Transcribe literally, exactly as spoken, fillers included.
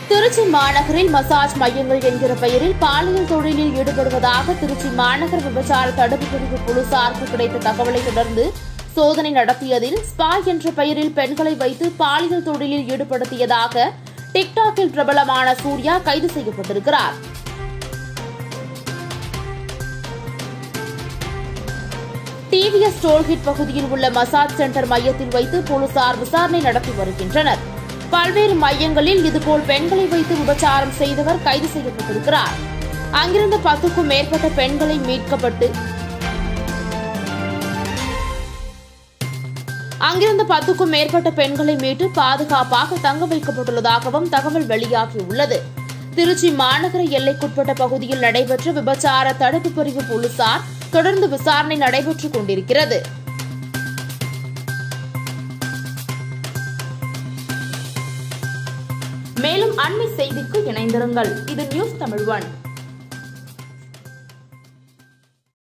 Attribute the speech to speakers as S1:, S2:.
S1: திருச்சி மாநகரில் மசாஜ் மையங்கள் என்கிற பெயரில் பாலியல் தொழிலில் ஈடுபடுவதாக திருச்சி மாநகர விபச்சார தடுப்பு பிரிவு போலீசாருக்கு கிடைத்த தகவலை தொடர்ந்து சோதனை நடத்தியதில் ஸ்பா என்ற பெயரில் பெண்களை வைத்து பாலியல் தொழிலில் ஈடுபடுத்தியதாக டிக்டாக்கில் பிரபலமான சூர்யா கைது செய்யப்பட்டிருக்கிறார். டிவிஎஸ் டோல்கேட் பகுதியில் உள்ள மசாஜ் சென்டர் மையத்தில் வைத்து போலீசார் விசாரணை நடத்தி வருகின்றனர். பல்வேறு மையங்களில் இதுபோல் பெண்களை வைத்து விபச்சாரம் செய்தவர் கைது செய்யப்பட்டிருக்கிறார். அங்கிருந்த பத்துக்கும் மேற்பட்ட பெண்களை மீட்கப்பட்டு அங்கிருந்த பத்துக்கும் மேற்பட்ட பெண்களை மீட்டு பாதுகாப்பாக தங்க வைக்கப்பட்டுள்ளதாகவும் தகவல் வெளியாகியுள்ளது. திருச்சி மாநகர எல்லைக்குட்பட்ட பகுதியில் நடைபெற்ற விபச்சார தடுப்பு பிரிவு போலீசார் தொடர்ந்து விசாரணை நடைபெற்றுக் கொண்டிருக்கிறது. மேலும் அண்மை செய்திக்கு இணைந்திருங்கள். இது நியூஸ் தமிழ் ஒன்.